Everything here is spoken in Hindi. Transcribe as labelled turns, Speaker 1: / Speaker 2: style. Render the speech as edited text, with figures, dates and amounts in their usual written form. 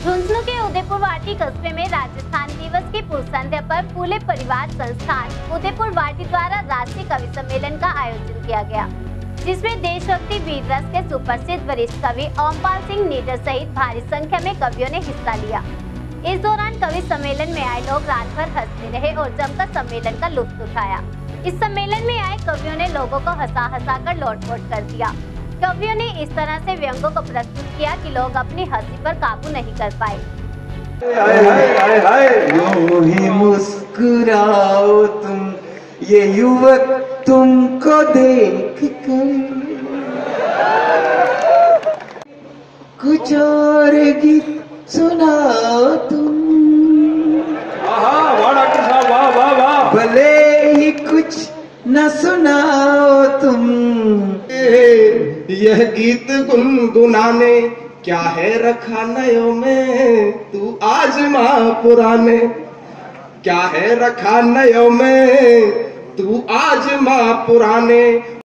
Speaker 1: झुंझुनू के उदयपुर वाटी कस्बे में राजस्थान दिवस की पूर्व संध्या पर फूले परिवार संस्थान उदयपुर वाटी द्वारा राष्ट्रीय कवि सम्मेलन का आयोजन किया गया, जिसमें देशभक्ति वीर रस के सुप्रसिद्ध वरिष्ठ कवि ओमपाल सिंह निडर सहित भारी संख्या में कवियों ने हिस्सा लिया। इस दौरान कवि सम्मेलन में आए लोग रात भर हंसते रहे और जमकर सम्मेलन का लुत्फ उठाया। इस सम्मेलन में आए कवियों ने लोगों को हंसा कर लोटपोट कर दिया। कवियों ने इस तरह से व्यंगों को प्रस्तुत किया कि लोग अपनी हंसी पर काबू नहीं कर पाए।
Speaker 2: यूं ही मुस्कुराओ तुम, ये युवक तुमको देख कर कुछ और गीत सुनाओ तुम।
Speaker 3: वाह डॉक्टर साहब, वाह वाह वाह।
Speaker 2: भले ही कुछ न सुनाओ तुम,
Speaker 3: यह गीत गुनगुनाने क्या है रखा नयों में, तू आजमा पुराने। क्या है रखा नयों में, तू आजमा पुराने।